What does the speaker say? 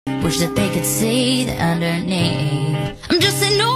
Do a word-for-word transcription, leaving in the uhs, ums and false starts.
Wish that they could see that underneath I'm just an